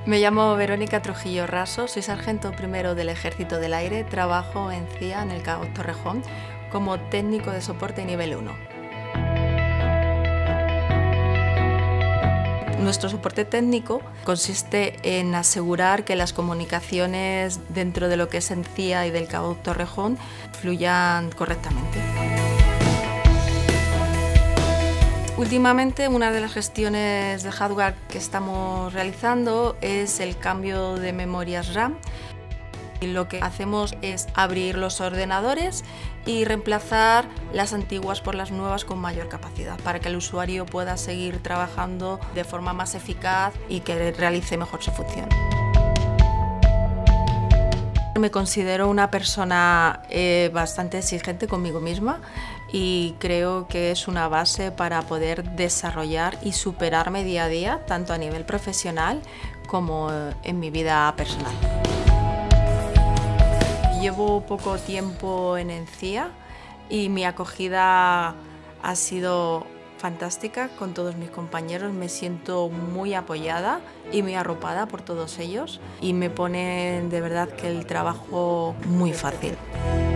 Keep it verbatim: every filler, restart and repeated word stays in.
Me llamo Verónica Trujillo Raso, soy sargento primero del Ejército del Aire, trabajo en C I A, en el Cabo Torrejón, como técnico de soporte nivel uno. Nuestro soporte técnico consiste en asegurar que las comunicaciones dentro de lo que es en C I A y del Cabo Torrejón fluyan correctamente. Últimamente, una de las gestiones de hardware que estamos realizando es el cambio de memorias RAM. Y lo que hacemos es abrir los ordenadores y reemplazar las antiguas por las nuevas con mayor capacidad, para que el usuario pueda seguir trabajando de forma más eficaz y que realice mejor su función. Me considero una persona eh, bastante exigente conmigo misma y creo que es una base para poder desarrollar y superarme día a día, tanto a nivel profesional como en mi vida personal. Llevo poco tiempo en C I A y mi acogida ha sido fantástica con todos mis compañeros. Me siento muy apoyada y muy arropada por todos ellos y me ponen de verdad que el trabajo muy fácil.